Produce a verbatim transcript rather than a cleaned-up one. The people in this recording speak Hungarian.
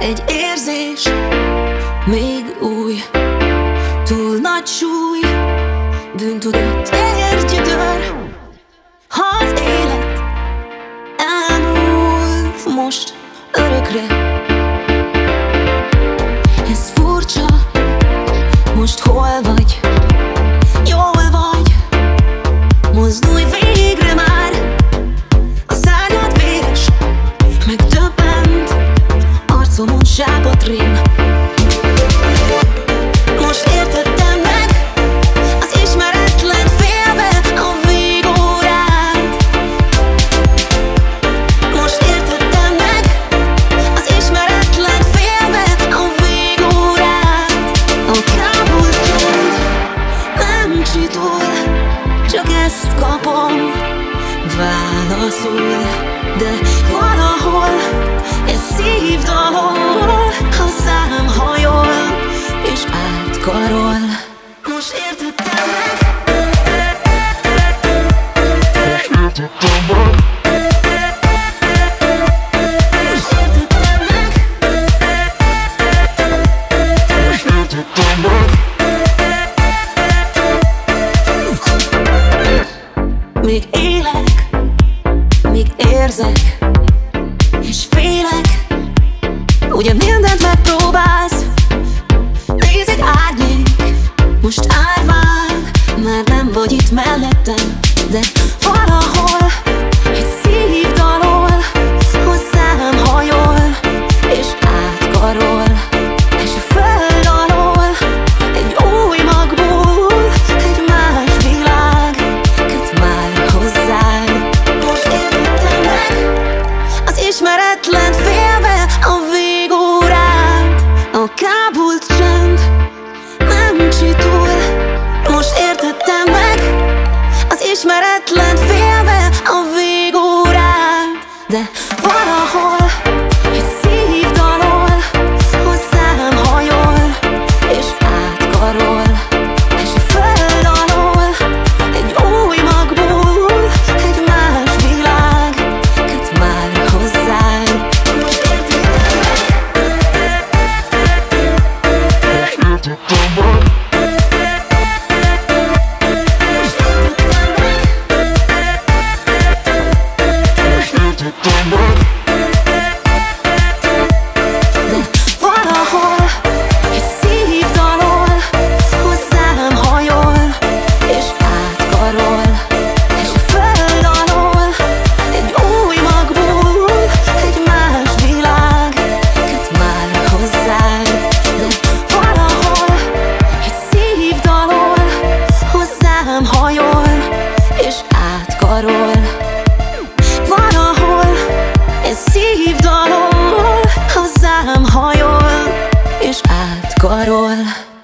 egy érzés, még új, túl nagy súly, bűntudat érgyötör. Ha az élet elmúlt most örökre, ez furcsa, most hol vagy, jól vagy, mozdulj végre már. A szárnyad véres, megdöbbent, arcomon sápadt rém. Most értettem meg az ismeretlen félve a végórát. Most értettem meg az ismeretlen félve a végórát. A kábult csont nem csitul, csak ezt kapom válaszul. De valahol ez szívdalol, ha szám hajol és átkarol. Most értettem meg. Most értettem meg. Most értettem meg. Most értettem meg. Még élek, még érzek, és félek. Ugye mindent megpróbálsz, nézd egy árnyék, most árvál, már nem vagy itt mellettem. De valahol egy szívdalol, hozzám hajol és átkarol. És a föld alól egy új magból egy más világ köt már hozzám. Most értettem meg az ismeretlen félve a végórát. A kábult csend nem csitul. Most értettem meg az ismeretlen félve a végórát. De valahol egy szívdalol, hozzám hajol és átkarol. És a föld alól egy új magból egy más világ köt már hozzám. Most értettem meg. Most értettem meg. Most értettem meg. Most értettem meg. De valahol egy szívdalol, hozzám hajol és átkarol. És a föld alól egy új magból egy más világ köt már hozzám. De valahol egy szívdalol, hozzám hajol és átkarol. Valahol egy szívdalol, hozzám hajol és átkarol.